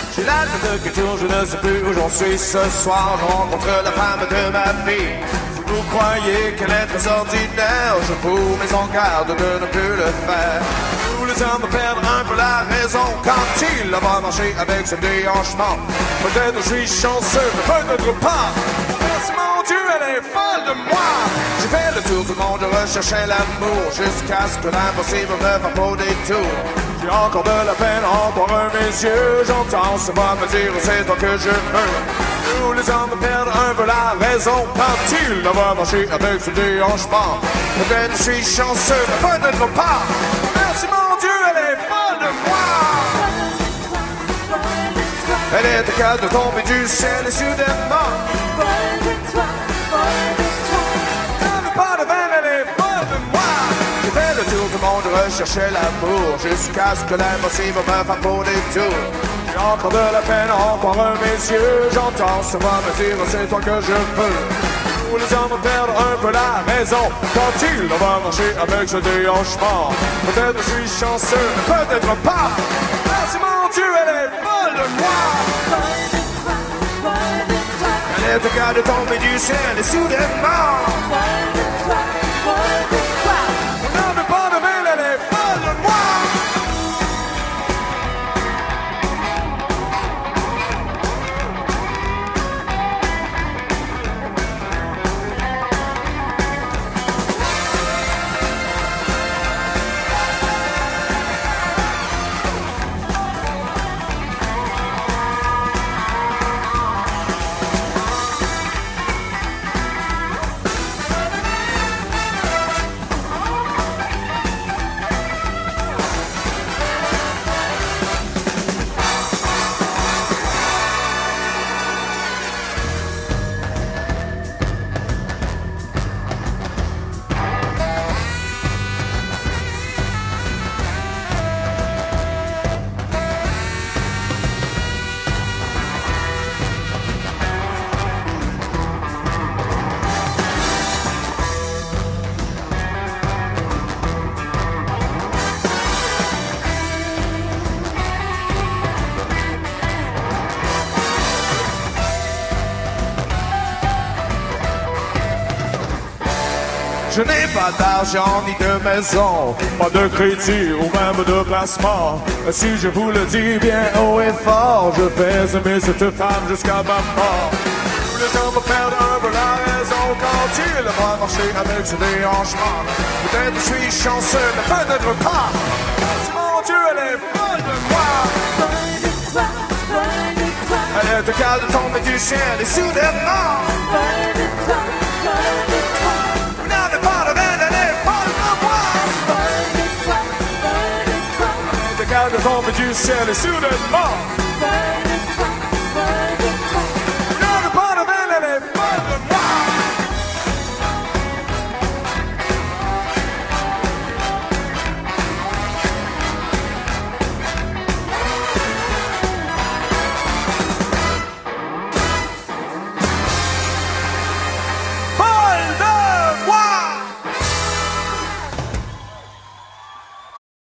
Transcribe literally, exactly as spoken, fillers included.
J'ai la tête de tour, je ne sais plus où j'en suis ce soir. Je rencontre la femme de ma vie. Si vous croyez qu'elle est très ordinaire, je vous mets en garde de ne plus le faire. Tous les hommes perdent un peu la raison quand il va marcher avec ce déhanchement. Peut-être je suis chanceux, mais peut-être pas. Merci mon Dieu, elle est folle de moi. J'ai fait le tour du monde, je recherchais l'amour, jusqu'à ce que l'impossible me fasse pas des tours. J'ai encore de la peine en voir mes yeux. J'entends sa voix me dire c'est toi que je veux. Tous les hommes perdent un peu la raison quand il va marcher avec ce déhanchement. Peut-être je suis chanceux, mais peut-être pas. Merci mon Dieu, elle est folle de moi. Elle est capable de tomber du ciel et soudainement. Elle n'a pas de veine, elle est folle de moi. J'ai fait le tour du monde, rechercher l'amour, jusqu'à ce que l'impossible me fasse pour des tours. J'ai encore de la peine en voir mes yeux. J'entends sa voix me dire c'est toi que je veux. Tous les hommes perdent un peu la raison quand il va marcher avec ce déhanchement. Peut-être je suis chanceux, mais peut-être pas. Merci mon Dieu, elle est folle de moi. Elle est capable de tomber du ciel et soudainement. On n'en veut pas de veine, elle est folle de moi. Je n'ai pas d'argent ni de maison, pas de crédit ou même de placement. Si je vous le dis bien haut et fort, je vais aimer cette femme jusqu'à ma mort. Tous les hommes perdent un peu la raison quand il va marcher avec ce déhanchement. Peut-être je suis chanceux, mais peut-être pas. Merci mon Dieu, elle est folle de moi. Elle est capable de tomber du ciel et soudainement. De tomber du ciel et soudainement.